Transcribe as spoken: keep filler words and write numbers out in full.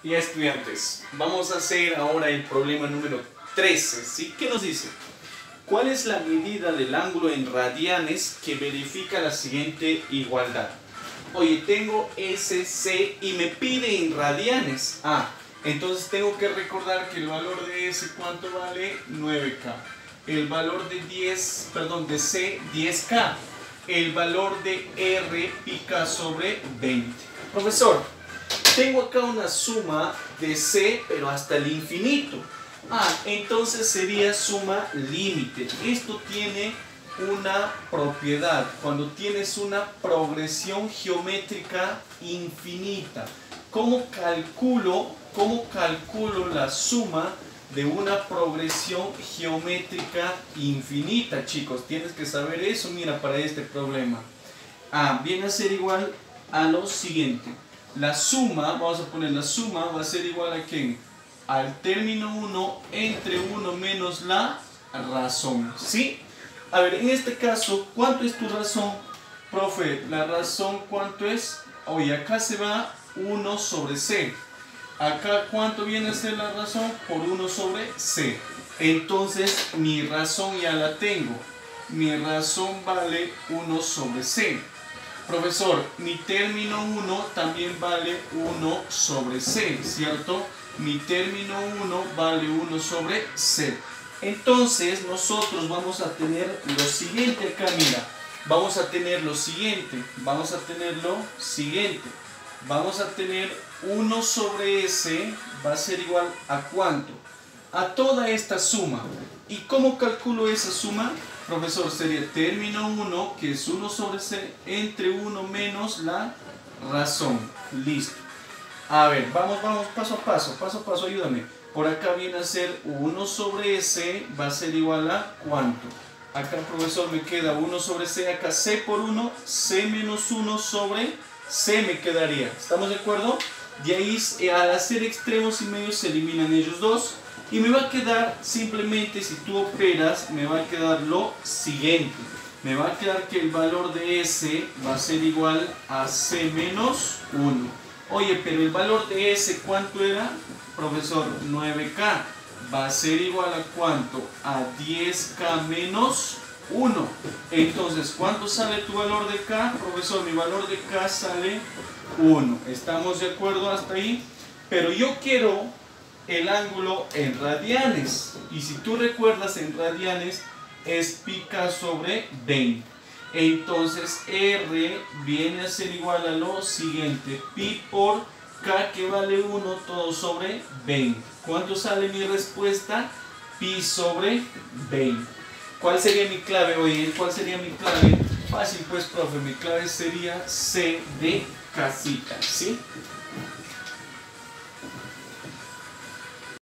Ya, estudiantes, vamos a hacer ahora el problema número trece, ¿sí? ¿Qué nos dice? ¿Cuál es la medida del ángulo en radianes que verifica la siguiente igualdad? Oye, tengo S C y me pide en radianes. Ah, entonces tengo que recordar que el valor de S, ¿cuánto vale? nueve K. El valor de diez, perdón, de C, diez K. El valor de R, pi K sobre veinte. Profesor, tengo acá una suma de C, pero hasta el infinito. Ah, entonces sería suma límite. Esto tiene una propiedad. Cuando tienes una progresión geométrica infinita, ¿cómo calculo, cómo calculo la suma de una progresión geométrica infinita, chicos? Tienes que saber eso, mira, para este problema. Ah, viene a ser igual a lo siguiente. La suma, vamos a poner la suma, va a ser igual a ¿quién? Al término uno entre uno menos la razón, ¿sí? A ver, en este caso, ¿cuánto es tu razón? Profe, la razón, ¿cuánto es? Oye, acá se va uno sobre C. Acá, ¿cuánto viene a ser la razón? Por uno sobre C. Entonces, mi razón ya la tengo. Mi razón vale uno sobre C. Profesor, mi término uno también vale uno sobre C, ¿cierto? Mi término uno vale uno sobre C. Entonces, nosotros vamos a tener lo siguiente acá, mira. Vamos a tener lo siguiente. Vamos a tener lo siguiente. Vamos a tener uno sobre S, va a ser igual a ¿cuánto? A toda esta suma. ¿Y cómo calculo esa suma? Profesor, sería término uno, que es uno sobre C, entre uno menos la razón. Listo. A ver, vamos, vamos, paso a paso, paso a paso, ayúdame. Por acá viene a ser uno sobre S, va a ser igual a ¿cuánto? Acá, profesor, me queda uno sobre C, acá C por uno, C menos uno sobre C me quedaría. ¿Estamos de acuerdo? De ahí, al hacer extremos y medios, se eliminan ellos dos. Y me va a quedar simplemente, si tú operas, me va a quedar lo siguiente. Me va a quedar que el valor de S va a ser igual a C menos uno. Oye, pero el valor de S, ¿cuánto era? Profesor, nueve K. Va a ser igual a ¿cuánto? A diez K menos uno. Entonces, ¿cuánto sale tu valor de K? Profesor, mi valor de K sale uno. ¿Estamos de acuerdo hasta ahí? Pero yo quiero el ángulo en radianes, y si tú recuerdas, en radianes es pi K sobre veinte. Entonces R viene a ser igual a lo siguiente: pi por K, que vale uno, todo sobre veinte. ¿Cuánto sale mi respuesta? Pi sobre veinte. ¿Cuál sería mi clave? Oye, ¿cuál sería mi clave? Fácil pues, profe, mi clave sería C de casita, ¿sí?